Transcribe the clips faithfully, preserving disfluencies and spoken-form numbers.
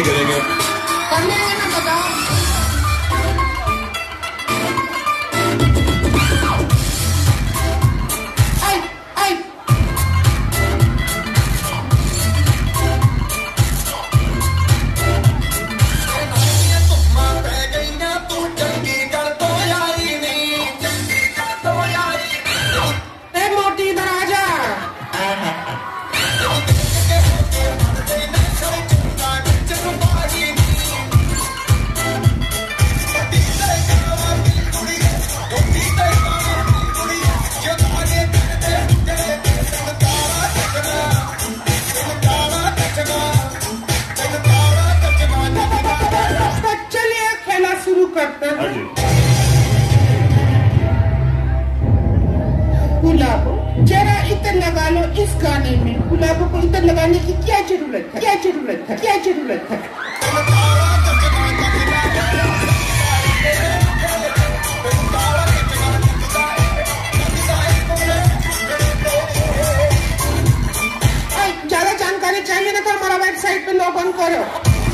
नहीं करेंगे। करने है ना, बताओ। गुलाबो जरा इतर लगा लो इस गाने में। गुलाबो को इतर लगाने की क्या जरूरत है, क्या जरूरत है, क्या जरूरत है? ज्यादा जानकारी चाहिए ना तो हमारा वेबसाइट पे लॉग ऑन करो।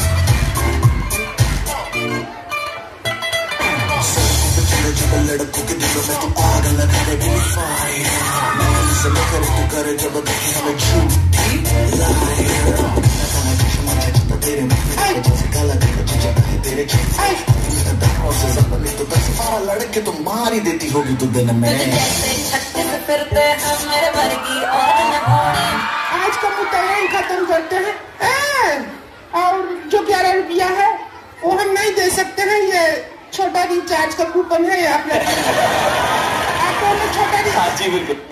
लड़कों के दिलों में तू आग लगा दे फायर, मैं से लेकर तू करे जब देखे हमें झूठी लायर, तेरे मुंह जैसे काला देखो चिचका है तेरे दांतों से सपने तो दस बारह लड़के तो मार ही देती होगी तू दिन में। जैसे छत्ते से फिरते हैं मेरे वर्गी और न होने। आज का मुद्दा खत्म करते हैं और जो ग्यारह रुपया है वो हम नहीं दे सकते हैं। ये छोटा रिचार्ज का कूपन है, आप लोग छोटा। हाँ जी बिल्कुल।